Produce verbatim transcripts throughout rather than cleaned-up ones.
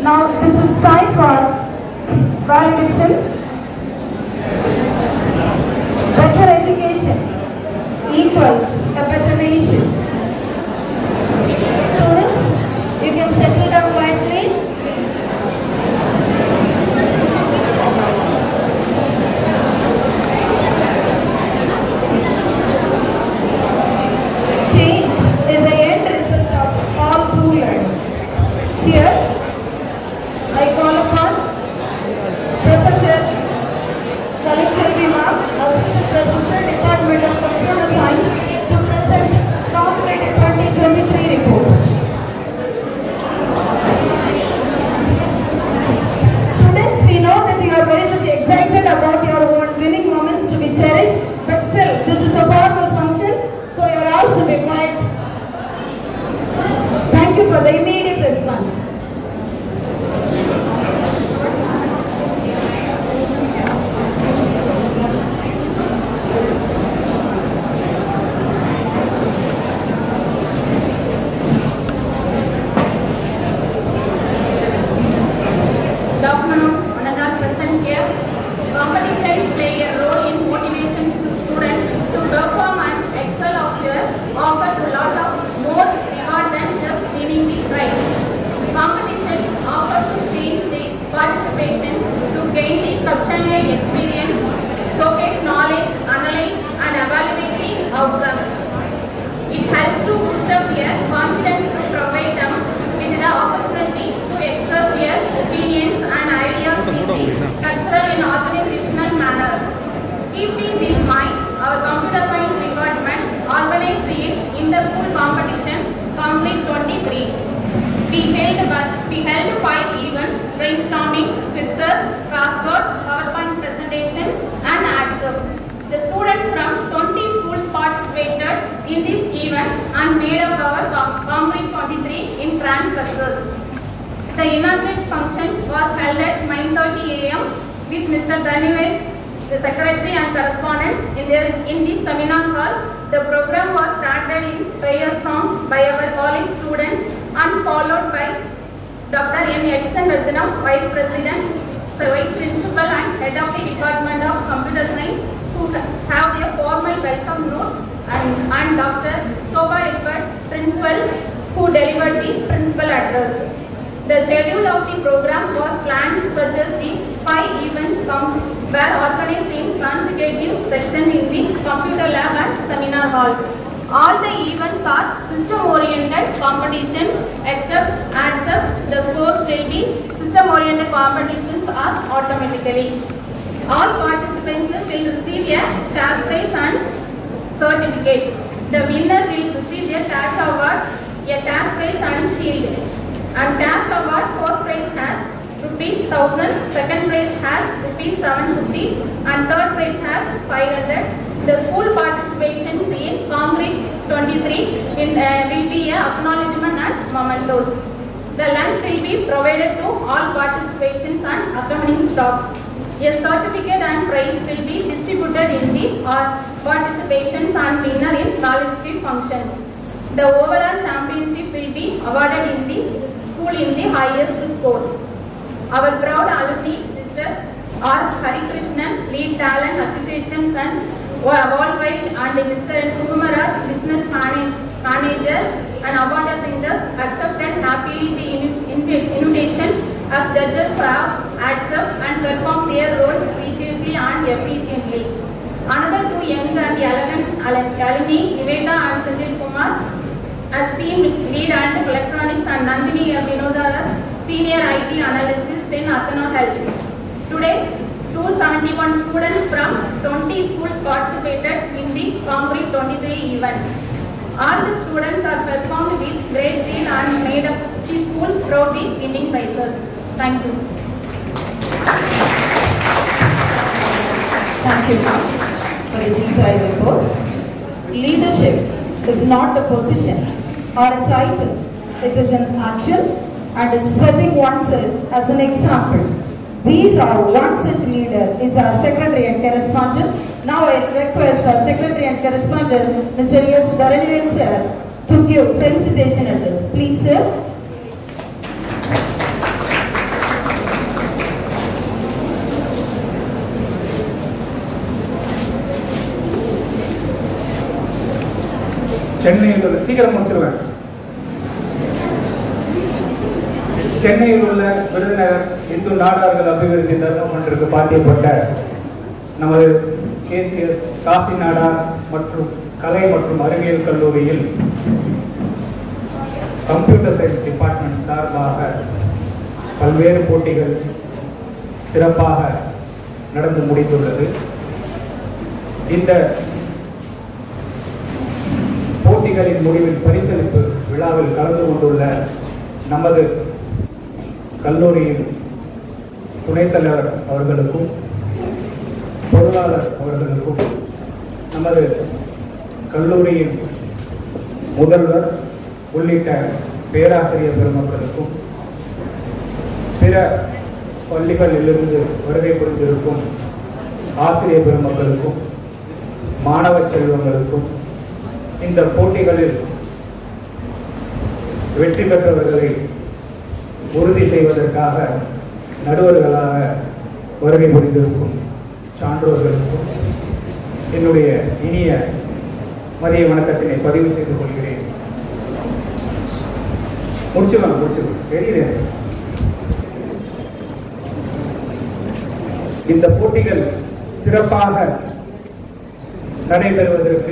Now this is time for valediction. Better education equals a better nation. Students, you can settle down quietly. Change is the end result of all true learning. Here, I call upon Professor Kalichandi Ma'am, Assistant Professor, Department of Computer Science, to present Comparative twenty twenty-three report. Students, we know that you are very much excited about your own winning moments to be cherished, but still, this is a formal function, so you are asked to be quiet. Thank you for the immediate response. The inauguration function was held at nine thirty a m with Mister Danivel, the Secretary and Correspondent, in the, in the seminar hall. The program was started in prayer songs by our college students and followed by Doctor N. Edison Rathinam, Vice President, the Vice Principal and Head of the Department of Computer Science, who have their formal welcome note, and, and Doctor Soba Edward, Principal, who delivered the principal address. The schedule of the program was planned such as the five events were organized in consecutive sections in the computer lab and seminar hall. All the events are system-oriented competitions except adds up the scores will be system-oriented competitions are automatically. All participants will receive a cash prize and certificate. The winner will receive a cash award, a cash prize and shield. And cash award, fourth prize has rupees one thousand, second prize has rupees seven hundred fifty and third prize has five hundred. The school participations in Concrete twenty-three in, uh, will be a acknowledgement and mementos. The lunch will be provided to all participations and accompanying staff. A certificate and prize will be distributed in the uh, participations and winner in qualitative functions. The overall championship will be awarded in the school in the highest score. Our proud alumni, Mister R. Hari Krishnan, Lead Talent Acquisitions and Worldwide, and Mister N. Kukumaraj, Business Manager and Award Centers, accepted happily the invitation as judges have accepted and performed their roles preciously and efficiently. Another two young and elegant alumni, Niveda and Sindhil Kumar, as team lead and electronics, and Nandini Vinodara, senior I T analyst in Athena Health. Today, two hundred seventy-one students from twenty schools participated in the Concrete twenty-three events. All the students are performed with great zeal and made up the schools proud the winning prizes. Thank you. Thank you, ma'am, for a detailed report. Leadership is not a position or a title. It is an action and is setting oneself as an example. We have one such leader is our Secretary and Correspondent. Now I request our Secretary and Correspondent, Mister S. Dharanivel sir, to give felicitation address. Please, sir. சென்னையில் உள்ள சீக்கிரம் முடிச்சிருவேன் சென்னையில் உள்ள விருதுநகர் இந்து நாடார்கள் அபிவிருத்தி தர்ம மன்றத்துக்கு பாத்தியப்பட்ட நமது KCS Kashi Nadar மற்றும் கலை மற்றும் அறிவியல் கல்லூரியில் கம்ப்யூட்டர் சயின்ஸ் டிபார்ட்மெண்ட் சார்பாக பல்வேறு போட்டிகள் சிறப்பாக நடந்து முடிந்துள்ளது. இந்த போட்டிகளின் முடிவில் பரிசளிப்பு விழாவில் கலந்து கொண்டுள்ள நமது கல்லூரியின் துணைத் தலைவர் அவர்களுக்கும் பொருளாளர் அவர்களுக்கும் நமது கல்லூரியின் முதல்வர் உள்ளிட்ட பேராசிரியர் பெருமக்களுக்கும் பிற பள்ளிகளிலிருந்து வருகை புரிந்திருக்கும் ஆசிரியர் பெருமக்களுக்கும் மாணவ செல்வங்களுக்கும் இந்த போட்டிகளில் வெற்றி பெற்றவர்களை உறுதி செய்வதற்காக நடுவர்களாக வருகை புரிந்திருக்கும் சான்றோர்களுக்கும் என்னுடைய இனிய மதிய வணக்கத்தினை பதிவு செய்து கொள்கிறேன். முடிச்சுக்கலாம் முடிச்சுக்கலாம் தெரியுது. இந்த போட்டிகள் சிறப்பாக நடைபெறுவதற்கு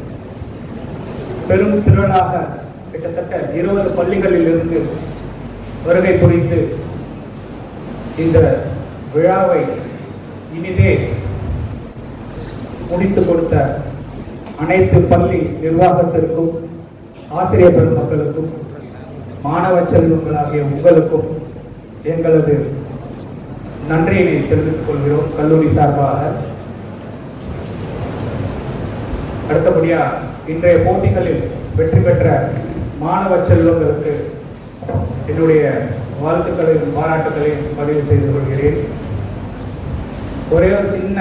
பெரும் திரளாக கிட்டத்தட்ட இருபது பள்ளிகளில் இருந்து வருகை புரிந்து இந்த விழாவை இனிதே முடித்துக் கொடுத்த அனைத்து பள்ளி நிர்வாகத்திற்கும் ஆசிரியர் பெருமக்களுக்கும் மாணவ செல்வங்களாகிய உங்களுக்கும் எங்களது நன்றியினை தெரிவித்துக் கொள்கிறோம் கல்லூரி சார்பாக. அடுத்தபடியா இன்றைய போட்டிகளில் வெற்றி பெற்ற மாணவ செல்வங்களுக்கு என்னுடைய வாழ்த்துக்களையும் பாராட்டுகளையும் பதிவு செய்து கொள்கிறேன். ஒரே ஒரு சின்ன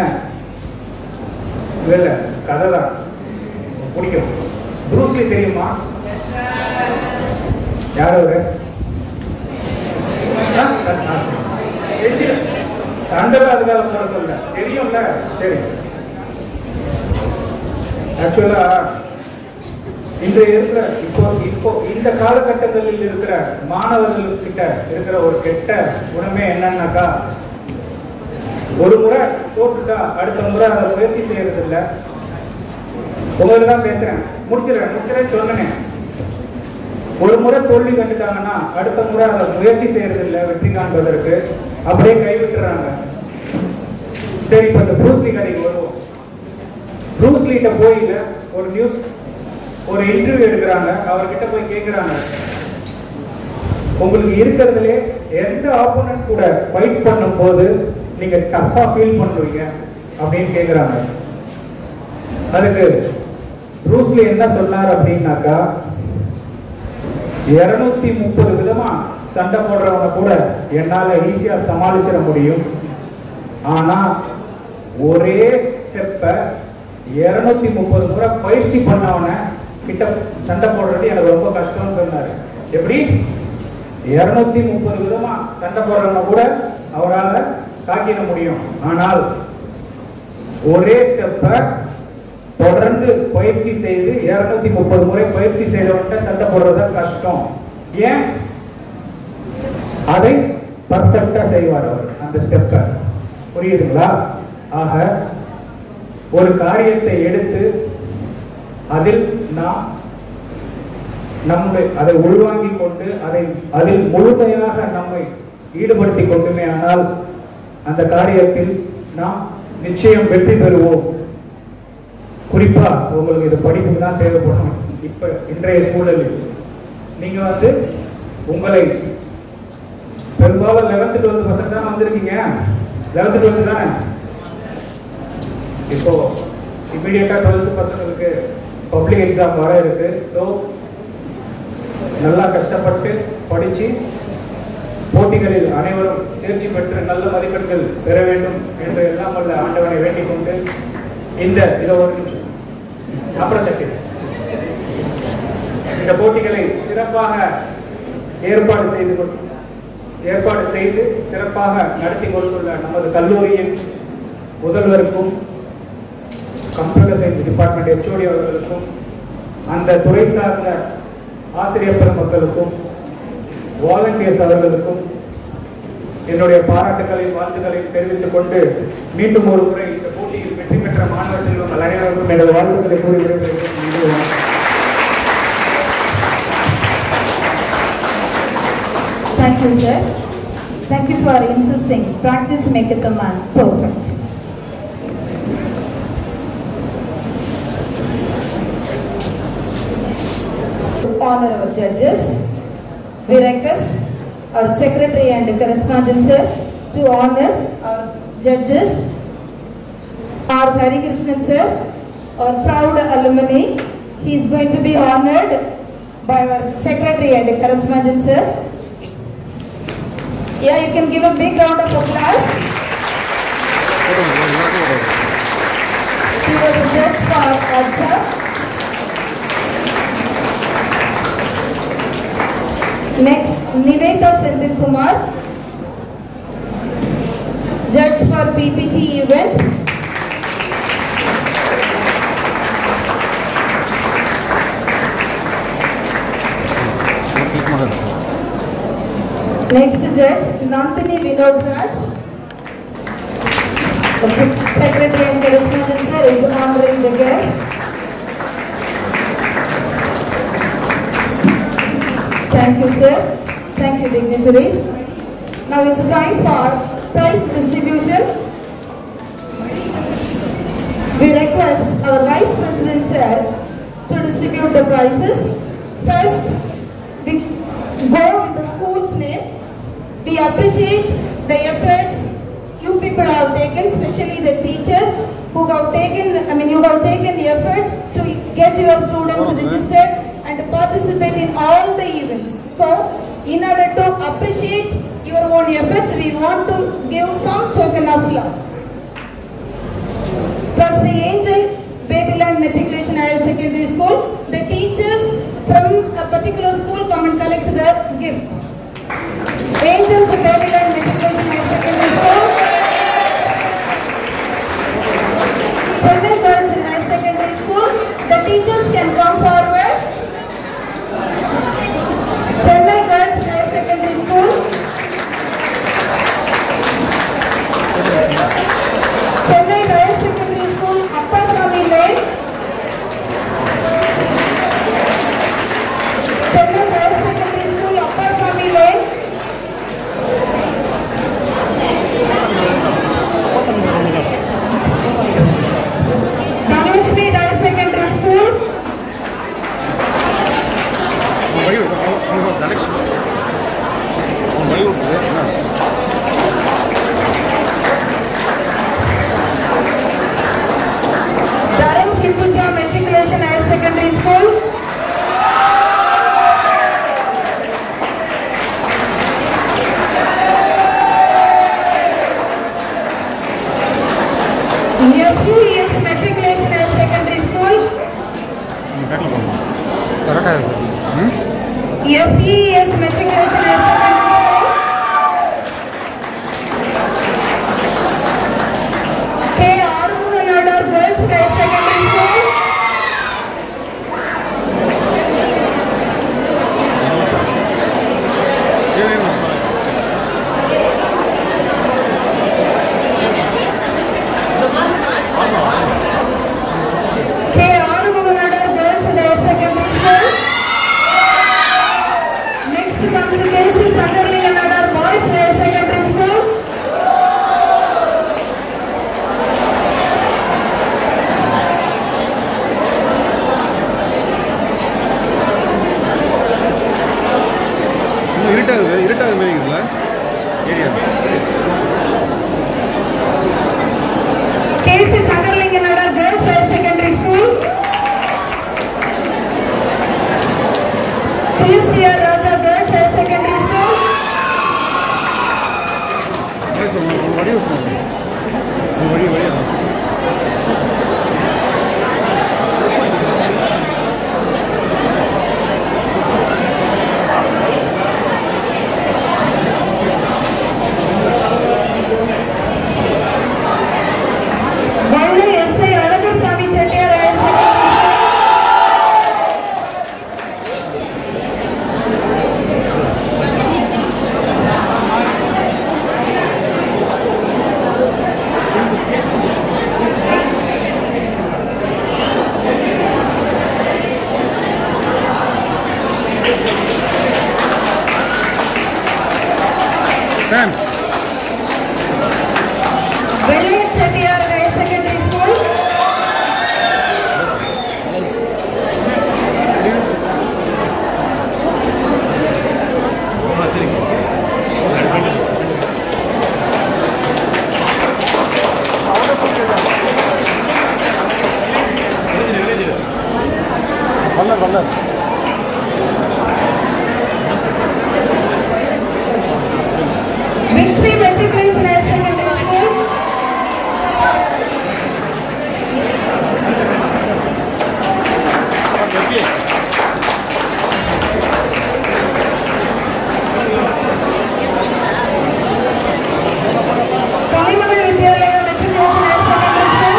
இல்ல கதை தான் பிடிக்கும். ப்ரூஸ்லி தெரியுமா? யாரு சண்டை அதுக்காக போட சொல்ல தெரியும்ல. சரி, ஆக்சுவலா இன்றைய இருக்கிற இப்போ இப்போ இந்த காலகட்டங்களில் இருக்கிற மாணவர்கள் கிட்ட இருக்கிற ஒரு கெட்ட குணமே என்னன்னாக்கா, ஒரு முறை தோற்றுட்டா அடுத்த முறை அதை முயற்சி செய்யறது இல்லை. உங்களுக்கு தான் பேசுறேன், முடிச்சிடறேன் முடிச்சிடறேன் சொன்னேன். ஒரு முறை தோல்வி கண்டுட்டாங்கன்னா அடுத்த முறை அதை முயற்சி செய்யறது இல்லை வெற்றி காண்பதற்கு, அப்படியே கைவிட்டுறாங்க. சரி, இப்ப இந்த ப்ரூஸ்லி கதைக்கு வருவோம். ப்ரூஸ்லிட்ட போய் ஒரு நியூஸ் ஒரு இன்டர்வியூ எடுக்கிறாங்க. அவர்கிட்ட போய் கேட்கிறாங்க, உங்களுக்கு இருக்கிறதுலே எந்த ஆப்போனன்ட் கூட ஃபைட் பண்ணும் போது நீங்க டஃபா ஃபீல் பண்ணுவீங்க அப்படின்னு கேட்கிறாங்க. அதுக்கு ப்ரூஸ்லி என்ன சொன்னார் அப்படின்னாக்கா, இருநூத்தி முப்பது விதமா சண்டை போடுறவங்க கூட என்னால ஈஸியா சமாளிச்சிட முடியும். ஆனா ஒரே ஸ்டெப்ப இருநூத்தி முப்பது முறை பயிற்சி பண்ணவன கிட்ட சண்டை போடுறது எனக்கு ரொம்ப கஷ்டம்னு சொன்னாரு. எப்படி? இருநூத்தி முப்பது விதமா சண்டை போடுறவங்க கூட அவரால் தாக்கிட முடியும். ஆனால் ஒரே ஸ்டெப்ப தொடர்ந்து பயிற்சி செய்து இருநூத்தி முப்பது முறை பயிற்சி செய்தவன்கிட்ட சண்டை போடுறது கஷ்டம். ஏன்? அதை பர்ஃபெக்டா செய்வார் அவர் அந்த ஸ்டெப்ப. புரியுதுங்களா? ஆக ஒரு காரியத்தை எடுத்து அதில் நாம் நம்மை அதை உள்வாங்கிக் கொண்டு அதை அதில் முழுமையாக நம்மை ஈடுபடுத்திக் கொண்டுமே ஆனால் அந்த காரியத்தில் நாம் நிச்சயம் வெற்றி பெறுவோம். குறிப்பா உங்களுக்கு இது படிப்புக்கு தான் தேவைப்படும். இப்ப இன்றைய சூழலில் நீங்க வந்து உங்களை பெரும்பாலும் லெவன்த் டுவெல்த் பர்சன்ட் தான் வந்திருக்கீங்க. லெவன்த் டுவெல்த் தானே. இப்போ இமீடியட்டா டுவெல்த் பர்சன்ட்களுக்கு பப்ளிக் எக்ஸாம் வர இருக்கு. ஸோ நல்லா கஷ்டப்பட்டு படிச்சு போட்டிகளில் அனைவரும் தேர்ச்சி பெற்று நல்ல மதிப்பெண்கள் பெற வேண்டும் என்று எல்லாம் வல்ல ஆண்டவனை வேண்டிக் கொண்டு இந்த இதை ஒரு நிமிஷம் அப்புறம் தட்டு இந்த போட்டிகளை சிறப்பாக ஏற்பாடு செய்து ஏற்பாடு செய்து சிறப்பாக நடத்தி கொண்டுள்ள நமது கல்லூரியின் முதல்வருக்கும் கம்ப்யூட்டர் சயின்ஸ் டிபார்ட்மெண்ட் ஹெச்ஓடி அவர்களுக்கும் அந்த துறை சார்ந்த ஆசிரியர் பெருமக்களுக்கும் வாலண்டியர்ஸ் அவர்களுக்கும் என்னுடைய பாராட்டுகளை வாழ்த்துக்களை தெரிவித்துக் கொண்டு மீண்டும் ஒரு முறை இந்த போட்டியில் வெற்றி பெற்ற மாணவ செல்வங்கள் அனைவருக்கும் எனது வாழ்த்துக்களை கூறி விடைபெறுகிறேன். Thank you, sir. Thank you for insisting. Practice maketh a man perfect. To honor our judges, we request our secretary and correspondent sir to honor our judges, our Hari Krishnan sir, our proud alumni. He is going to be honored by our secretary and correspondent sir. Yeah, you can give a big round of applause. He was a judge for ADSA. Next, Niveta Sendil Kumar, judge for P P T event. Next judge, Nandini Vinod Raj. The secretary and correspondent sir is honoring the guest. Thank you, sir. Thank you, dignitaries. Now it's time for prize distribution. We request our Vice President sir to distribute the prizes. First, we go with the school's name. We appreciate the efforts you people have taken, especially the teachers who have taken, I mean, you have taken the efforts to get your students registered and participate in all the events. So, in order to appreciate your own efforts, we want to give some token of love. First, the Angel Babyland Matriculation Higher Secondary School, the teachers from a particular school come and collect the gift. Angels Babyland Matriculation Higher Secondary School, Chennai Girls Higher Secondary School, the teachers can come forward. Chennai Girls Higher Secondary School, Chennai Higher Secondary School, Appasamy Lane, Chennai Higher Secondary School, Appasamy Lane, Dhanlakshmi Higher Secondary School, Dharam Hinduja Matriculation Higher Secondary School, F U E S Matriculation Higher Secondary School, F E S Matriculation Higher Secondary School, K. Arunganadar Girls Higher Secondary School, K. Arunganadar Girls Higher Secondary School. Next comes K C Sankarlinganadar Boys Higher Secondary School. இருட்டாகுது இருட்டாகுது மாதிரி இருக்குல்ல area K C Sankarlinganadar Girls Higher Secondary School. T C R Raja Girls Higher Secondary School. வடி விட்டுருங்க வடி வடி Vallai S I Alagasamy Chettiar Higher Secondary School. Sam. Velayat Chettiar Higher Secondary School. Vallar, vallar. Victory Matriculation Higher Secondary School. Kalimagal Vidyalaya Matriculation Higher Secondary School.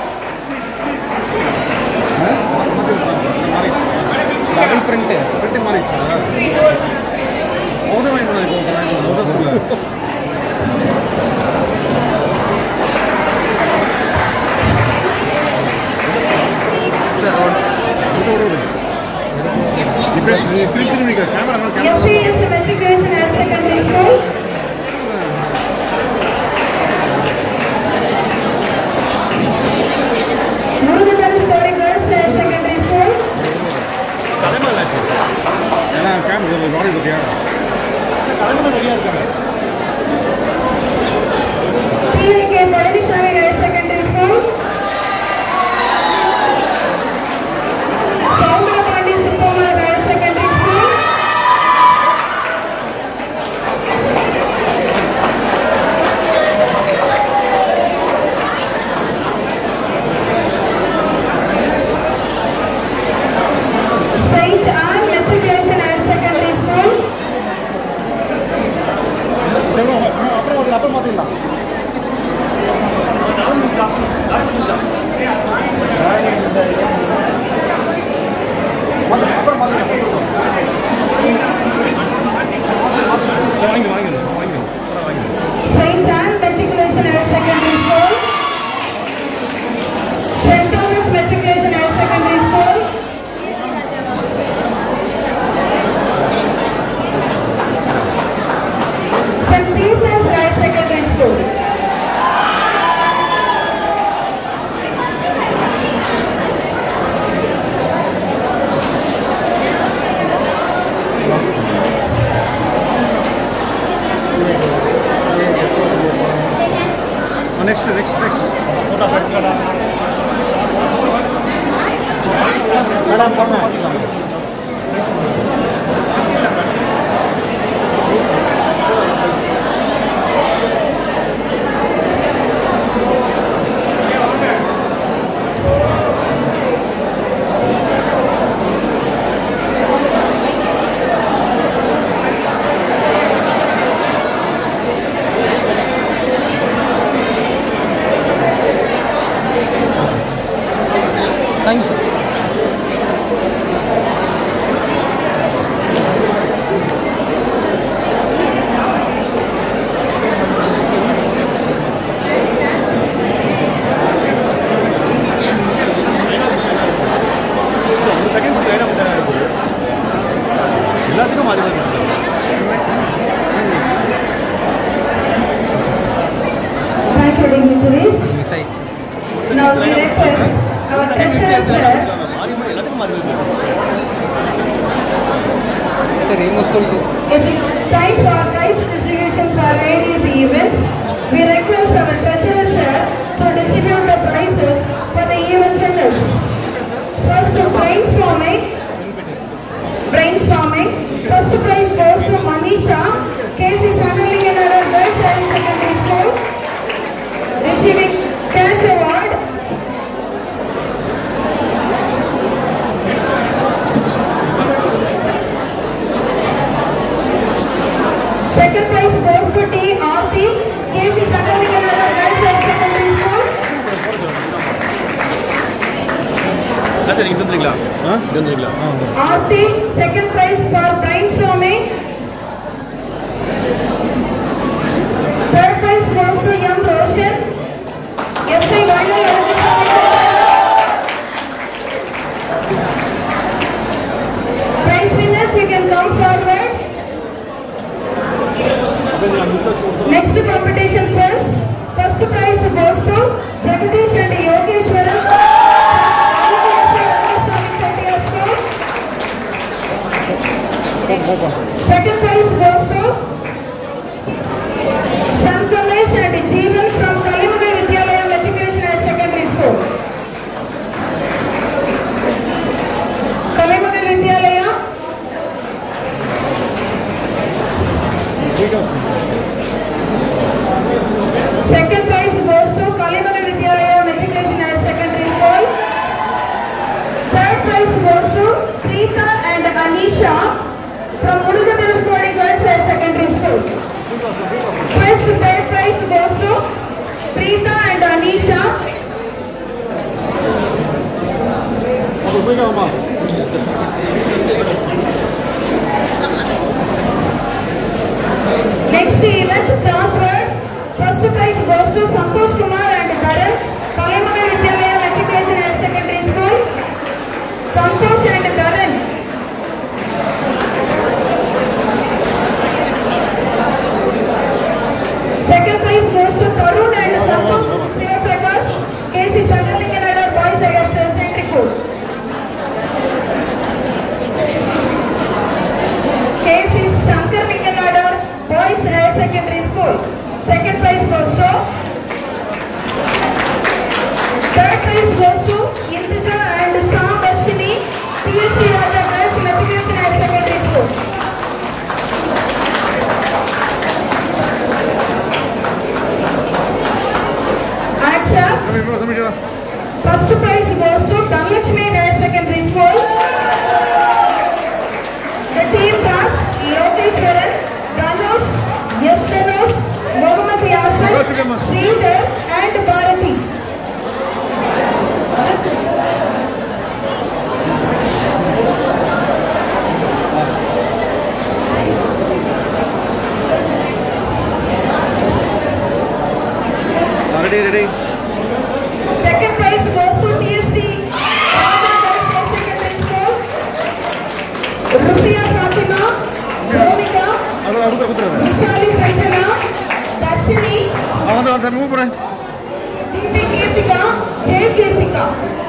Double print, print marriage. How do I know? F P S Matriculation Higher Secondary School. Murugadhanush Gauri Girls Higher Secondary School. P I K Palaniswamy Higher Secondary School. Saumrapandi Sukumar Higher Secondary School. Saint Anne Matriculation Higher Secondary School. Saint Anne Matriculation Higher Secondary School. Saint Thomas Matriculation Higher Secondary School. Saint Peter's Higher Secondary School. Oh, next, next, next. Thank you, sir. Thank you, dignitaries. Now we request our treasurer sir. Sir, in school. It's time for prize distribution for various events. We request our treasurer sir to distribute the prizes for the event winners. First to brainstorming. Brainstorming. First prize goes to Manisha, K C Sandalinganara Girls Higher Secondary School, receiving cash award. Second prize goes to T R T, K C Sandalinganara Girls Higher Secondary School. R T, second prize for brainstorming. Third prize goes to M. Roshan, S I Vailal Prize winners, you can come forward. Next competition quiz. First prize goes to Jagadish and Yogeshwaran. Second prize goes to Shankamesh and Jeevan from Kalimagal Vidyalaya Matriculation Higher Secondary School. Kalimagal Vidyalaya. Second prize goes to Kalimagal Vidyalaya Matriculation Higher Secondary School. Third prize goes to Preeta and Anisha from Murugadhanushkodi Girls Higher Secondary School. First third prize goes to Preeta and Anisha. Next event crossword. First prize goes to Santosh Kumar and Dharan, Kalimagal Vidyalaya Matriculation Higher Secondary School. Santosh and Dharan. Second prize goes to Tarun and Santosh Sivaprakash, K C Sangalinganadar Boys Higher Secondary School. K C Shankarlinganadar Boys Higher Secondary School. Second prize goes to. Third prize goes to Induja and Sam Varshini, P S C Raja Girls Matriculation Higher Secondary School. Answer. First prize goes to Dhanlakshmi Higher Secondary School. The team was Yogeshwaran, Dhanush, Yasdanush, Mohammad Yasin, Sridhar and Bharati. Ready, ready. Second prize goes to T S T Raja Girls Higher Secondary School. Rupiya Fatima, Jomika, Vishali Sanjana, Darshini, D P Kirtika, J Kirtika.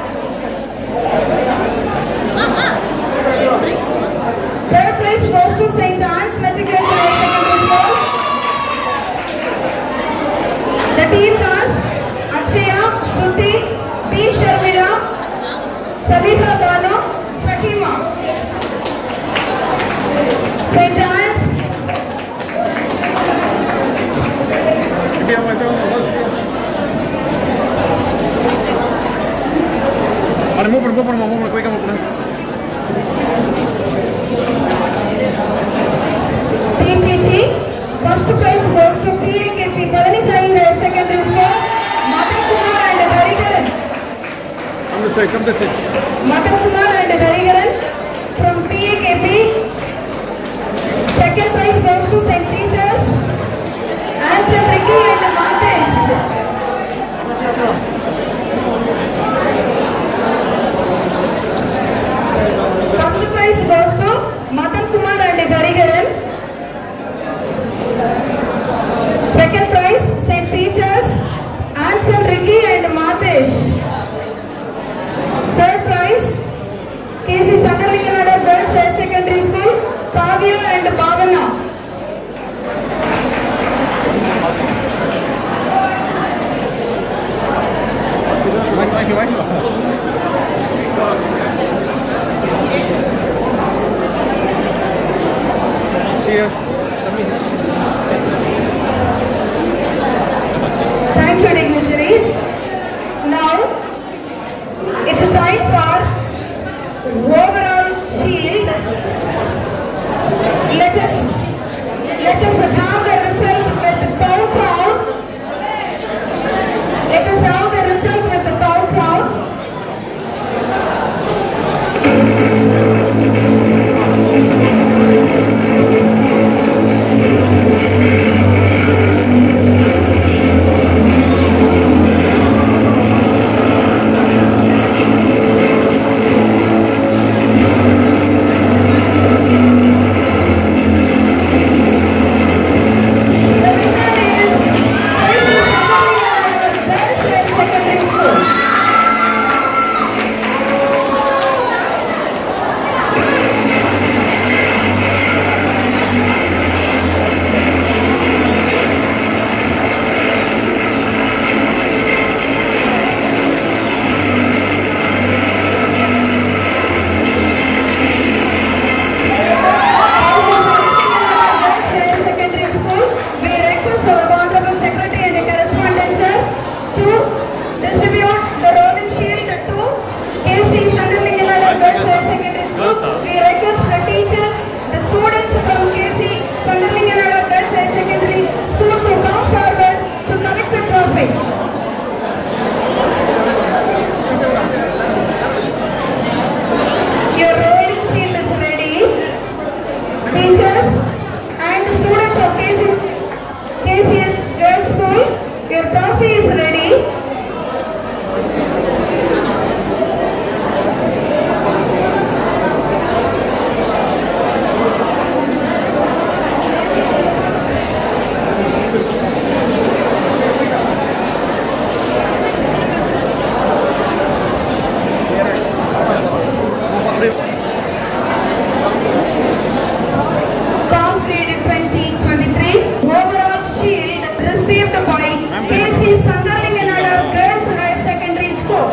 Third prize goes to Saint Anne's Matriculation Higher Secondary School. The team was Akshaya, Shruti, P. Sharmila, Savita Bano, Sakima. Saint Anne's. Move on, move on, move on, quick, move on. T P T. First prize goes to P A K P Palanisari Higher Secondary School. Madan Kumar and Harigaran. Come this side, come this side. Madan Kumar and Harigaran from P A K P. Second prize goes to Saint Peter's. Anton Ricky and Matesh. First prize goes to Madan Kumar and Harigaran. Second prize, Saint Peter's, Anton Ricky and Matesh. Third prize, K C Sangalinganadar Girls Higher Secondary School, Kavya and Bhavana. coffee is ready. Concreted twenty twenty-three. Overall shield received by K C Sangarlinganada Girls Higher Secondary School.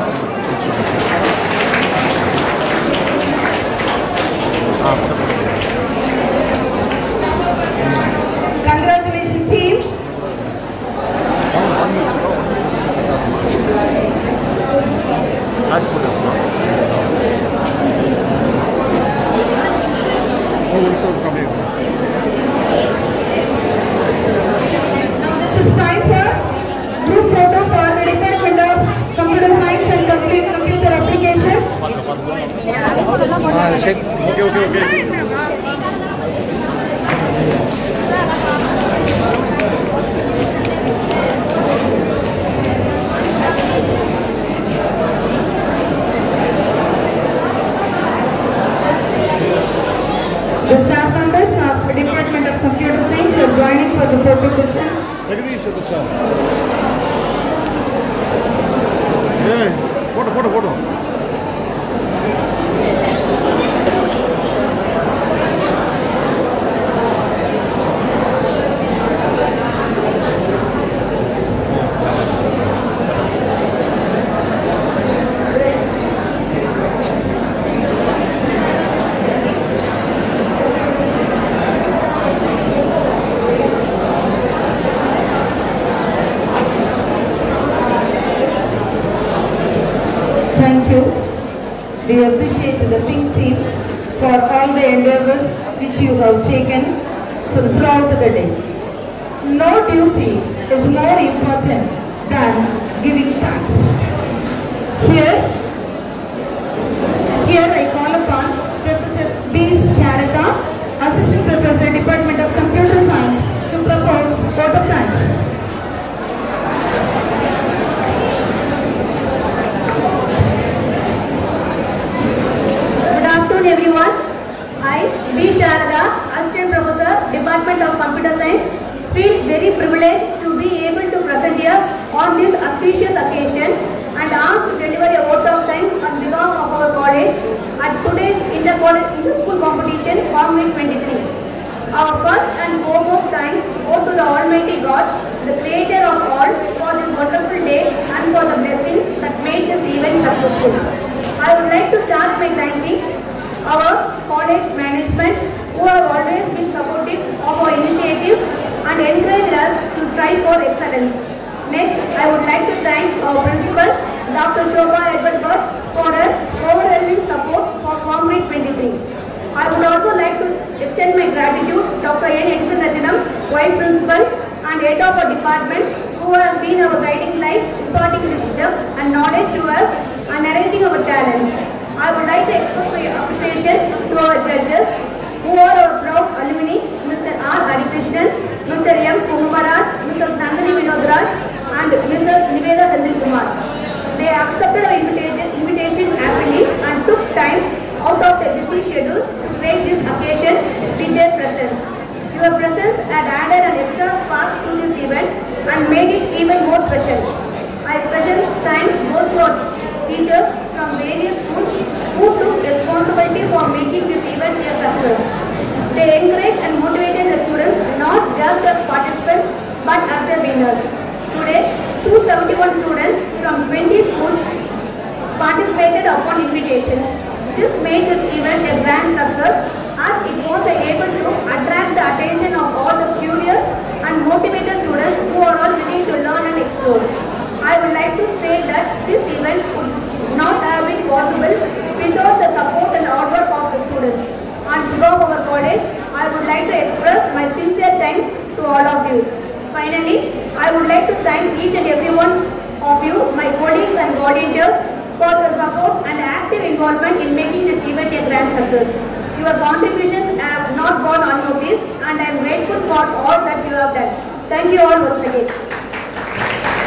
Congratulations team. Now this is time for group photo for the Department of Computer Science and Complete Computer Application. Ah, check. Okay, okay, okay. The staff members of the Department of Computer Science are joining for the photo session. Look at these at the shop. Yeah, photo, photo, photo. Thank you. We appreciate the pink team for all the endeavors which you have taken for throughout the day. No duty is more important than giving thanks. Here, here I call upon Professor B. Charita, Assistant Professor, Department of Computer Science, to propose vote of thanks. Everyone, I, B. Sharada, Assistant Professor, Department of Computer Science, feel very privileged to be able to present here on this auspicious occasion and asked to deliver a vote of thanks on behalf of our college at today's inter-college inter-school competition Concrete twenty-three. Our first and foremost thanks go to the Almighty God, the Creator of all, for this wonderful day and for the blessings that made this event successful. I would like to start by thanking our college management who have always been supportive of our initiatives and encouraged us to strive for excellence. Next, I would like to thank our principal, Doctor Shobha Edward, for her overwhelming support for Concrete twenty-three. I would also like to extend my gratitude to Doctor N. Rathinam, Vice Principal and Head of our department, who has been our guiding light, imparting wisdom and knowledge to us and arranging our talents. I would like to express my appreciation to our judges, who are our proud alumni, Mister R. Harikrishnan, Mister M. Kumaran, Mister Nandini Vinodhraj, and Mister Niveda Sandil Kumar. They accepted our invitation, invitation happily and took time out of their busy schedule to make this occasion with their presence. Your presence had added an extra spark to this event and made it even more special. I special thank both your teachers from various schools who took responsibility for making this event a success. They encouraged and motivated the students not just as participants but as their winners. Today, two hundred seventy-one students from twenty schools participated upon invitation. This made this event a grand success as it was able to attract the attention of all the curious and motivated students who are all willing to learn and explore. I would like to say that this event would not have been possible without the support and hard work of the students. On behalf of our college, I would like to express my sincere thanks to all of you. Finally, I would like to thank each and every one of you, my colleagues and volunteers, for the support and active involvement in making this event a grand success. Your contributions have not gone unnoticed and I am grateful for all that you have done. Thank you all once again.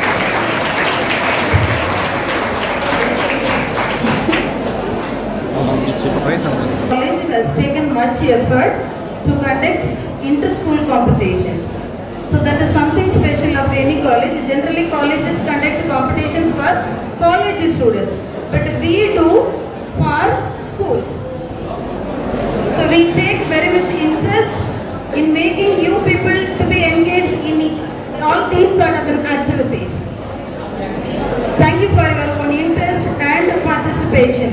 Super price. College has taken much effort to conduct inter-school competitions. So that is something special of any college. Generally colleges conduct competitions for college students, but we do for schools. So we take very much interest in making you people to be engaged in all these sort of activities. Thank you for your own interest and participation.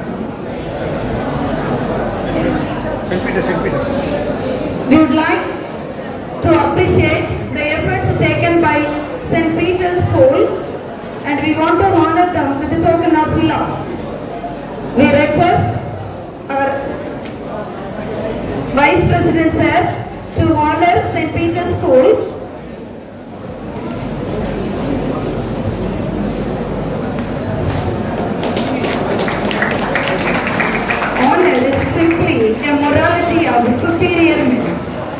Saint Peter's, Saint Peter's. We would like to appreciate the efforts taken by Saint Peter's School, and we want to honor them with a token of love. We request our Vice President Sir to honor Saint Peter's School. Honor is simply a morality of superior men.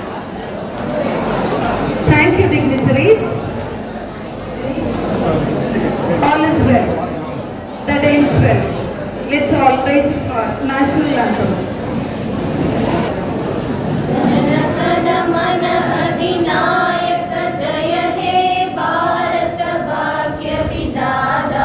Thank you, dignitaries. All is well. That ends well. Let's all praise for national anthem. मन अधिनायक जय हे भारत भाग्य विधाता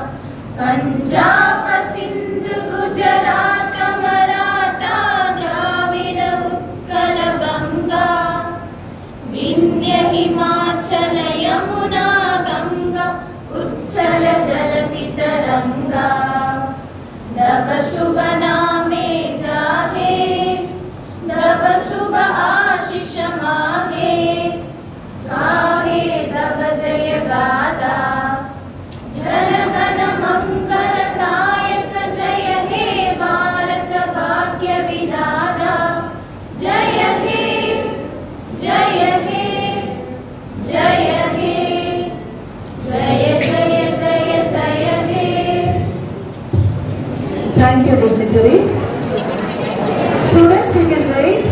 पंजाब सिंध गुजरात मराठा द्राविड उत्कल बंगा विंध्य हिमाचल यमुना गंगा उच्चल जलति तरंगा दब शुभ नामे जाहे दब शुभ आशीष माहे गाहे दब जय गादा जन गण मंगल नायक जय हे भारत भाग्य विधाता जय हे जय हे जय हे जय जय जय जय हे. Thank you, dignitaries. Students, you can wait.